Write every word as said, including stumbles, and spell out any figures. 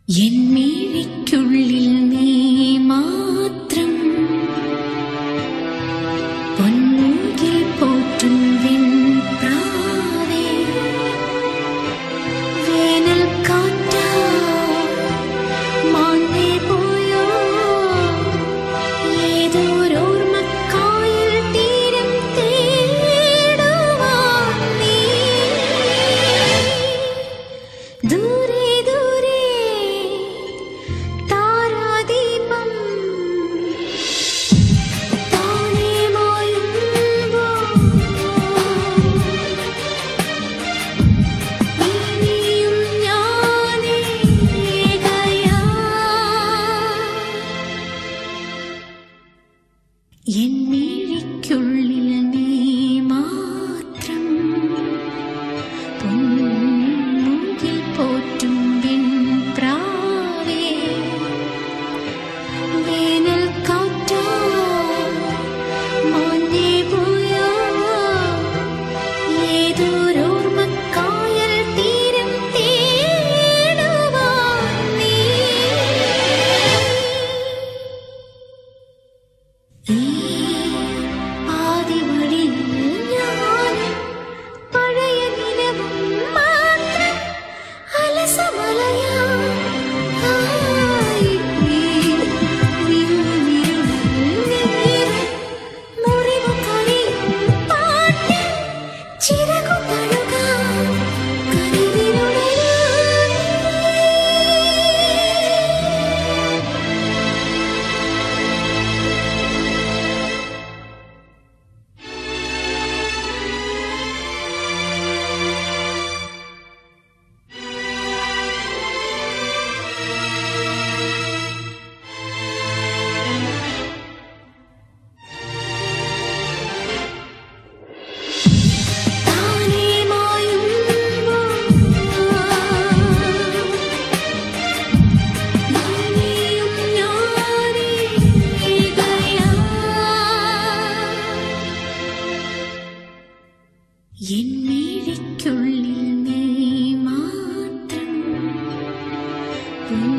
എന്നിഴിക്കുള്ളിൽ നീ മാത്രം പൊന്മുകിൽ പോറ്റും വെൺപ്രാവേ വേനൽ കാറ്റാ മാഞ്ഞേ പോയോ ഏതോരോർമ്മക്കായൽ തീരം തേടുവാൻ നീ ദൂരെ ദൂരെ താരാദീപം താനേ മായുമ്പോൾ ഇനിയും ഞാനേകയാ എന്നിഴിക്കുള്ളിൽ നീ മാത്രം പൊന്മുകിൽ പോറ്റും വെൺപ്രാവേ വേനൽ കാറ്റാ മാഞ്ഞേ പോയോ ഏതോരോർമ്മക്കായൽ തീരം തേടുവാൻ നീ ഈ ആദിവഴിയിൽ ഞാൻ പഴയ നിലവും മാത്രം അലസമലയായി മുറിവു കഴിയും പാട്ടിൽ ചിറകു തഴുകാൻ കനവിനുണരാൻ താനേ മായുമ്പോൾ ഇനിയും ഞാനേകയാ എന്നിഴിക്കുള്ളിൽ നീ മാത്രം